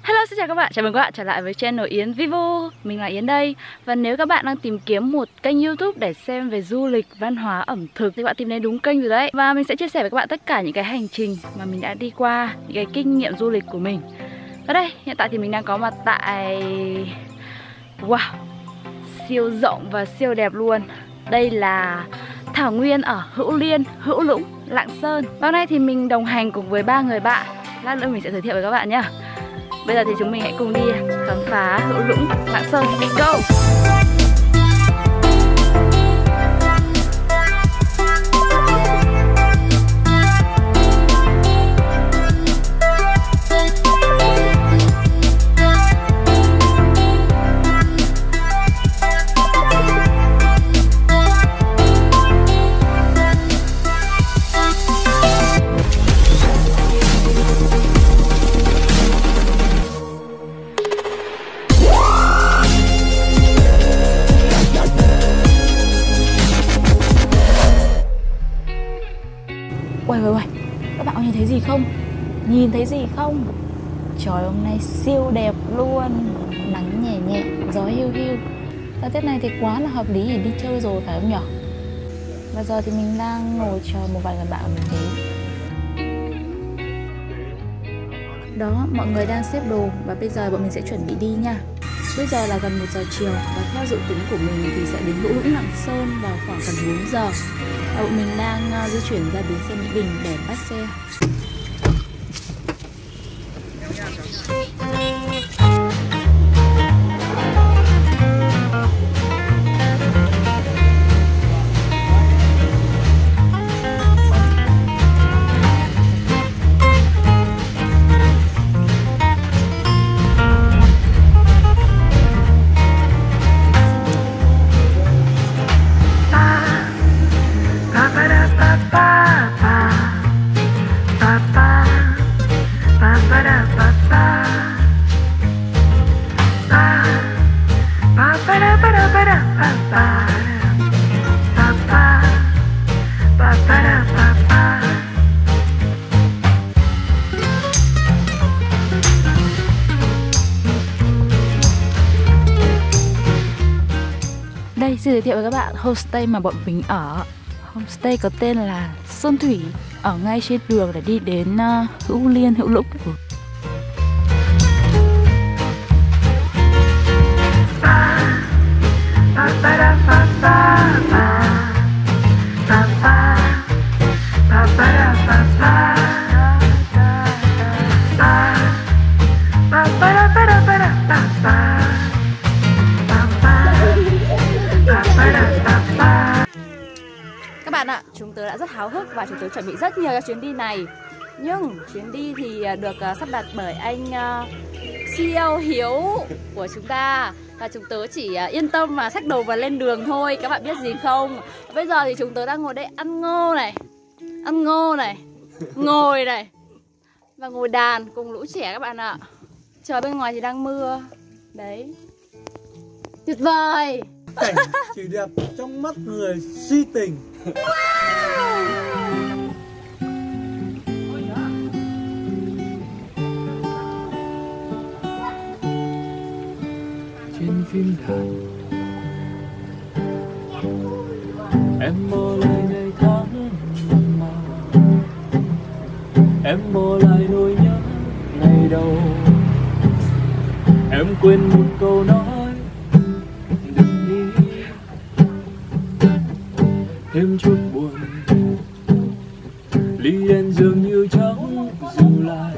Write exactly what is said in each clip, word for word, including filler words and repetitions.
Hello, xin chào các bạn, chào mừng các bạn trở lại với channel Yến Vivo. Mình là Yến đây. Và nếu các bạn đang tìm kiếm một kênh YouTube để xem về du lịch, văn hóa, ẩm thực thì bạn tìm đến đúng kênh rồi đấy. Và mình sẽ chia sẻ với các bạn tất cả những cái hành trình mà mình đã đi qua, những cái kinh nghiệm du lịch của mình. Và đây, hiện tại thì mình đang có mặt tại... Wow, siêu rộng và siêu đẹp luôn. Đây là thảo nguyên ở Hữu Liên, Hữu Lũng, Lạng Sơn. Và hôm nay thì mình đồng hành cùng với ba người bạn. Lát nữa mình sẽ giới thiệu với các bạn nhé. Bây giờ thì chúng mình hãy cùng đi khám phá Hữu Lũng, Lạng Sơn. Let's go! Uầy uầy uầy, các bạn có nhìn thấy gì không? Nhìn thấy gì không? Trời, hôm nay siêu đẹp luôn. Nắng nhẹ nhẹ, gió hiu hiu. Thời tiết này thì quá là hợp lý để đi chơi rồi, phải không nhỉ? Bây giờ thì mình đang ngồi chờ một vài người bạn của mình đến. Đó, mọi người đang xếp đồ và bây giờ bọn mình sẽ chuẩn bị đi nha. Bây giờ là gần một giờ chiều và theo dự tính của mình thì sẽ đến Hữu Lũng, Lạng Sơn vào khoảng gần bốn giờ. Và bọn mình đang uh, di chuyển ra bến xe Mỹ Đình để bắt xe. Đây, xin giới thiệu với các bạn homestay mà bọn mình ở. Homestay có tên là Sơn Thủy, ở ngay trên đường để đi đến uh, Hữu Liên, Hữu Lũng. Các bạn ạ, chúng tớ đã rất háo hức và chúng tớ chuẩn bị rất nhiều cho chuyến đi này. Nhưng chuyến đi thì được sắp đặt bởi anh uh, xê e ô Hiếu của chúng ta. Và chúng tớ chỉ uh, yên tâm mà xách đồ và lên đường thôi. Các bạn biết gì không? Bây giờ thì chúng tớ đang ngồi đây ăn ngô này, ăn ngô này, ngồi này và ngồi đàn cùng lũ trẻ các bạn ạ. Trời bên ngoài thì đang mưa. Đấy, tuyệt vời. Cảnh chỉ đẹp trong mắt người si tình. Trên phim đàn em mơ lại ngày tháng mặn mà, em mơ lại nỗi nhớ ngày đầu, em quên một câu nói đừng đi thêm chút buồn, ly đen dường như chẳng dừng lại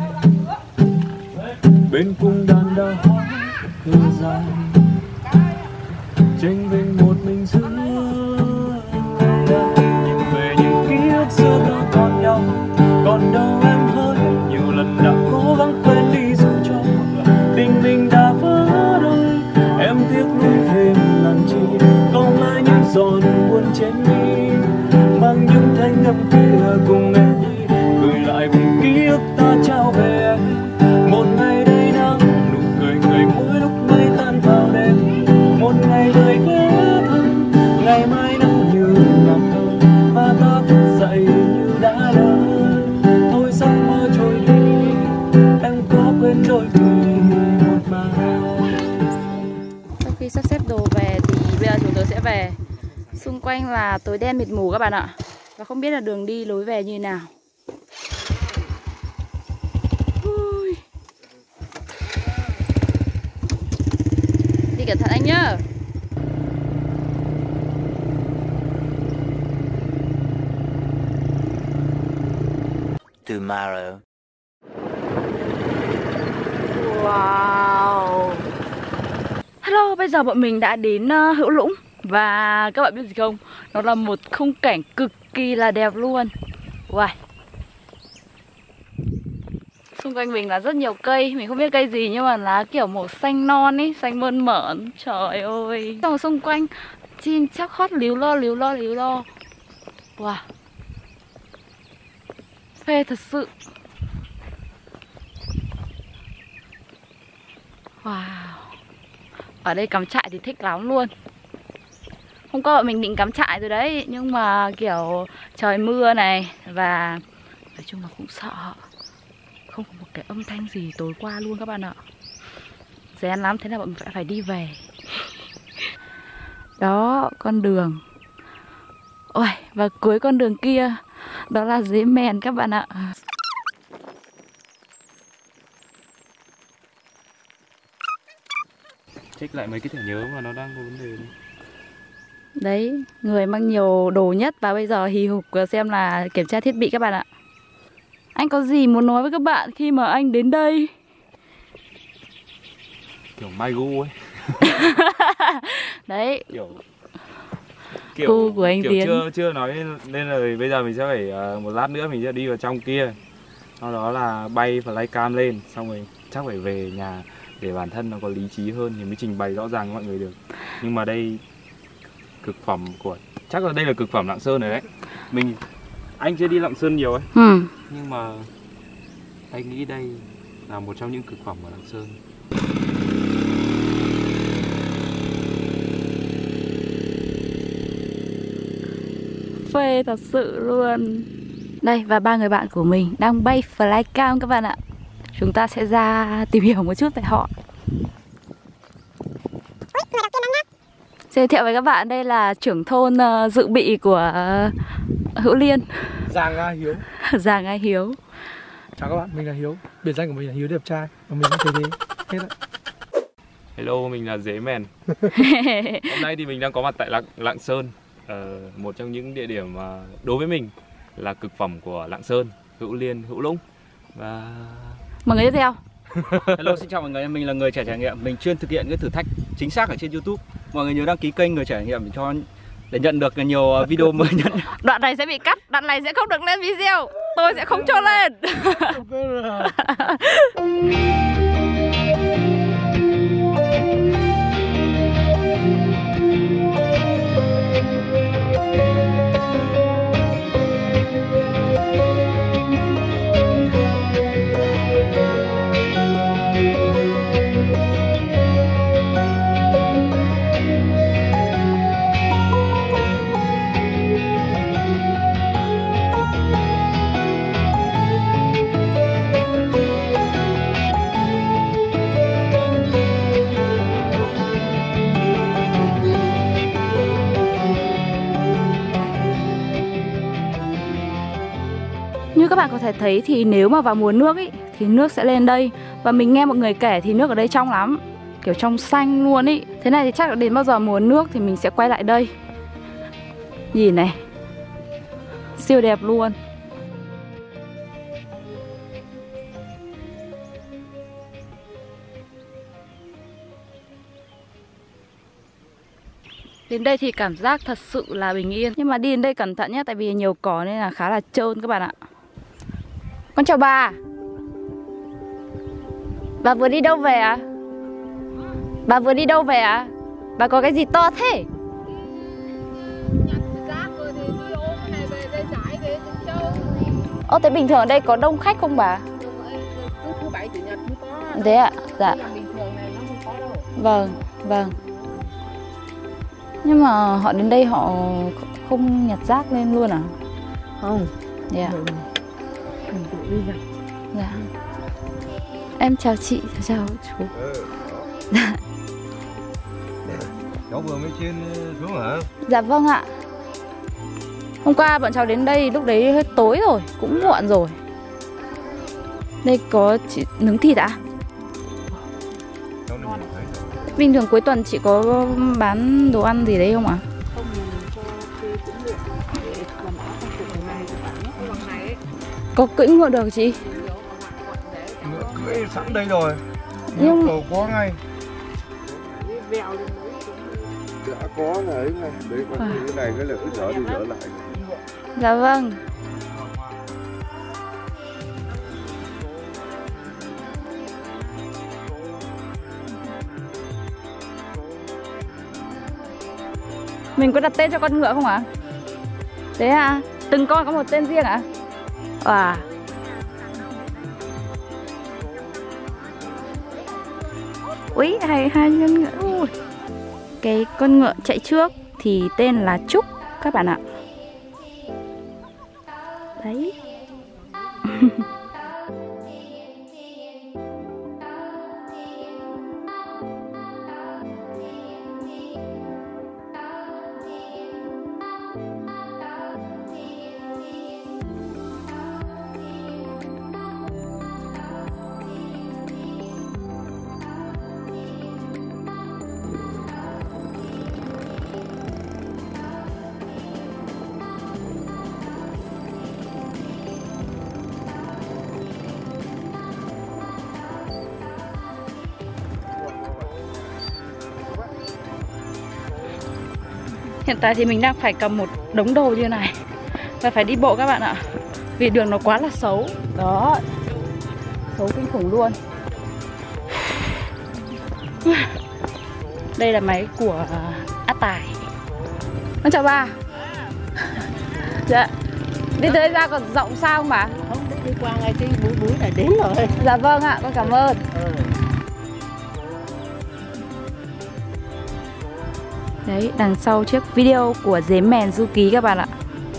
bên cung đàn đào hoa thơ dài tranh vinh một mình giữa ngày đây. Nhìn về những ký ức xưa ta còn nhau, còn đâu em hỡi nhiều lần đã cố gắng quên đi dù cho tình mình đã vỡ đôi. Em tiếc nuối thêm làm chi, không ai những giọt buồn trên mi, mang những thanh âm kia cùng em đi, gửi lại vùng ký ức ta trao về em. Một ngày đầy nắng, nụ cười người mỗi lúc mây tan vào đêm, một ngày đời ghé sắp xếp đồ về thì bây giờ chúng tôi sẽ về. Xung quanh là tối đen mịt mù các bạn ạ. Và không biết là đường đi lối về như nào. Ui. Đi cẩn thận anh nhá. Tomorrow. Wow. Hello, bây giờ bọn mình đã đến uh, Hữu Lũng. Và các bạn biết gì không? Nó là một khung cảnh cực kỳ là đẹp luôn. Wow. Xung quanh mình là rất nhiều cây. Mình không biết cây gì nhưng mà lá kiểu màu xanh non ấy, xanh mơn mởn. Trời ơi. Xong xung quanh chim chóc hót líu lo líu lo líu lo. Wow. Phê thật sự. Wow. Ở đây cắm trại thì thích lắm luôn. Hôm qua bọn mình định cắm trại rồi đấy, nhưng mà kiểu trời mưa này. Và nói chung là cũng sợ không có một cái âm thanh gì tối qua luôn các bạn ạ. Rén lắm, thế là bọn mình phải, phải đi về. Đó, con đường. Ôi, và cuối con đường kia đó là Dế Mèn các bạn ạ. Check lại mấy cái thẻ nhớ mà nó đang có vấn đề này. Đấy, người mang nhiều đồ nhất và bây giờ hì hục xem là kiểm tra thiết bị các bạn ạ. Anh có gì muốn nói với các bạn khi mà anh đến đây? Kiểu mai gu ấy. Đấy. Kiểu kiểu Gu của anh kiểu Tiến. chưa chưa nói nên là bây giờ mình sẽ phải uh, một lát nữa mình sẽ đi vào trong kia. Sau đó là bay flycam lên, xong rồi chắc phải về nhà để bản thân nó có lý trí hơn thì mới trình bày rõ ràng với mọi người được. Nhưng mà đây cực phẩm của, chắc là đây là cực phẩm Lạng Sơn rồi đấy. Mình anh chưa đi Lạng Sơn nhiều ấy. Ừ. Nhưng mà anh nghĩ đây là một trong những cực phẩm của Lạng Sơn. Phê thật sự luôn. Đây, và ba người bạn của mình đang bay flycam các bạn ạ. Chúng ta sẽ ra tìm hiểu một chút về họ. Giới thiệu với các bạn, đây là trưởng thôn uh, dự bị của uh, Hữu Liên. Giàng A Hiếu. Giàng A Hiếu. Chào các bạn, mình là Hiếu. Biệt danh của mình là Hiếu đẹp trai. Và mình cũng thế thế. Hết ạ. Hello, mình là Dế Mèn. Hôm nay thì mình đang có mặt tại Lạng, Lạng Sơn, uh, một trong những địa điểm mà đối với mình là cực phẩm của Lạng Sơn, Hữu Liên, Hữu Lũng. Và mọi người tiếp theo. Hello, xin chào mọi người, mình là Người Trẻ Trải Nghiệm. Mình chuyên thực hiện cái thử thách chính xác ở trên YouTube. Mọi người nhớ đăng ký kênh Người Trẻ Trải Nghiệm để cho để nhận được nhiều video mới nhất. Đoạn này sẽ bị cắt, đoạn này sẽ không được lên video. Tôi sẽ không cho lên. Như các bạn có thể thấy thì nếu mà vào mùa nước ý, thì nước sẽ lên đây. Và mình nghe mọi người kể thì nước ở đây trong lắm, kiểu trong xanh luôn ý. Thế này thì chắc là đến bao giờ mùa nước thì mình sẽ quay lại đây. Nhìn này, siêu đẹp luôn. Đến đây thì cảm giác thật sự là bình yên. Nhưng mà đi đến đây cẩn thận nhé, tại vì nhiều cỏ nên là khá là trơn các bạn ạ. Con chào bà. Bà vừa đi đâu về à? Bà vừa đi đâu về à? Bà có cái gì to thế? Ô, thế bình thường ở đây có đông khách không bà? Thứ bảy chủ nhật không có. Thế ạ? Dạ. Bình thường này nó không có đâu. Vâng, vâng. Nhưng mà họ đến đây họ không nhặt rác lên luôn à? Không. Dạ. Yeah. Mình tự đi nhặt. Dạ. Em chào chị, chào chú. Cháu vừa mới trên xuống hả? Dạ vâng ạ. Hôm qua bọn cháu đến đây lúc đấy hơi tối rồi, cũng muộn rồi. Đây có chị nướng thịt ạ? Cháu nên nhìn thấy. Bình thường cuối tuần chị có bán đồ ăn gì đấy không ạ? Không, mình cho thuê cũng được. Để quần áo trang phục ngày mai các bạn nhé. Cái bằng này ấy. Có cưỡi ngựa được chị? Ngựa cưỡi sẵn đây rồi. Nhưng- Cầu có ngay. Vèo lên đấy. Đã có là ấy ngay. Đấy còn À. cái này cái là cứ dở đi dở lại. Dạ vâng. Mình có đặt tên cho con ngựa không ạ? Thế à? Từng con có một tên riêng ạ? À? Úi, hai hai con ngựa. Ui. Cái con ngựa chạy trước thì tên là Trúc các bạn ạ. Đấy. Hiện tại thì mình đang phải cầm một đống đồ như này và phải đi bộ các bạn ạ. Vì đường nó quá là xấu. Đó. Xấu kinh khủng luôn. Đây là máy của Á Tài. Con chào bà. Dạ. Đi tới ra còn rộng sao không bà? Không, đi qua ngay cái búi búi này đến rồi. Dạ vâng ạ, con cảm ơn. Đấy, đằng sau chiếc video của Dế Mèn Du Ký các bạn ạ.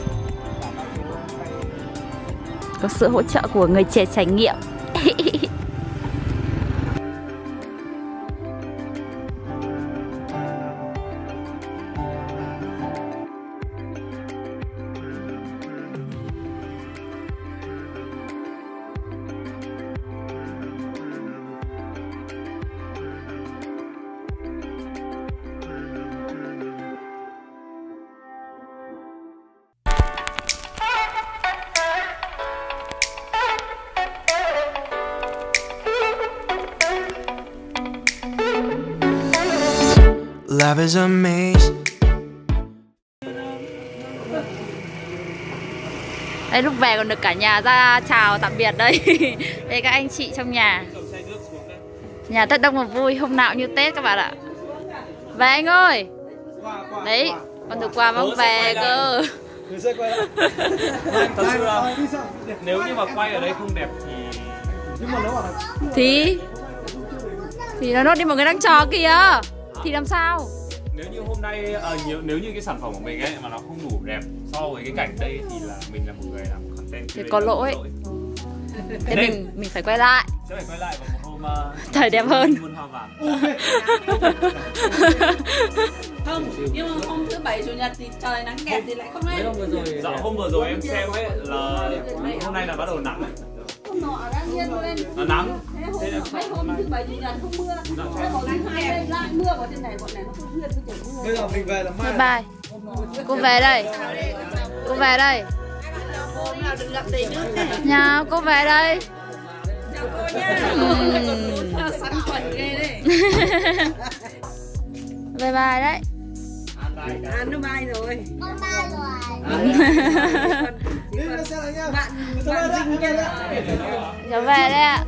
Có sự hỗ trợ của người trẻ trải nghiệm. Love is a maze. Đây, lúc về còn được cả nhà ra chào tạm biệt đây. Đây các anh chị trong nhà. Nhà Tết đông và vui, hôm nào như Tết các bạn ạ. Về anh ơi. Đấy, con từ qua vắng về cơ. Thật sự là nếu như mà quay ở đây không đẹp thì Thì Thì nó nốt đi, mọi người đang chờ kìa. Thì làm sao? nếu như hôm nay à, nhiều, nếu như cái sản phẩm của mình ấy mà nó không đủ đẹp so với cái cảnh đây thì là mình là một người làm content Thì có lỗi. Thế Nên- mình mình phải quay lại. sẽ phải quay lại vào một hôm uh, Trời đẹp hơn. muôn hoa vàng. Không, nhưng mà hôm thứ bảy chủ nhật thì trời nắng kẹt thì lại không lên. Dạ hôm vừa rồi em xem ấy là hôm nay là bắt đầu nắng ấy. Hôm nọ đã nhiên lên. Nó nắng. Thế hôm, mấy hôm thứ bảy chủ nhật không mưa. Thế còn thứ hai lên lại mưa vào trên này, bọn này nó không nguyên cái kiểu mưa. Bây giờ mình về là mai. Bye bye. Cô về đây. Cô về đây. Hôm nào đừng gặp gì nữa. Nhà cô về đây. Chào cô nha. Sẵn quần ghê đấy. Bye bye đấy. À, nó bay rồi. Con ba rồi. Bạn bạn Dinh kia. Cháu về đây ạ.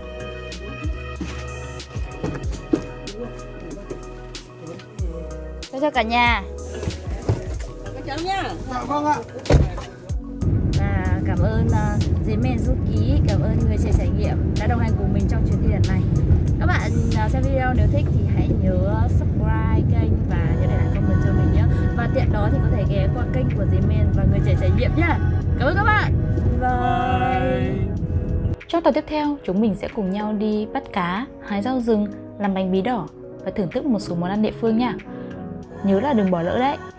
Chào cho cả nhà. Các cháu nhá. Vâng ạ. Và cảm ơn uh, Dế Mèn Du Ký, cảm ơn người trẻ trải nghiệm đã đồng hành cùng mình trong chuyến đi lần này. Các bạn uh, xem video nếu thích thì hãy nhớ subscribe kênh và nhớ để lại comment cho mình nhé. Và tiện đó thì có thể ghé qua kênh của Dế Mèn và người trẻ trải nghiệm nhé. Cảm ơn các bạn. Bye. Trong tập tiếp theo, chúng mình sẽ cùng nhau đi bắt cá, hái rau rừng, làm bánh bí đỏ và thưởng thức một số món ăn địa phương nha. nhớ là đừng bỏ lỡ đấy.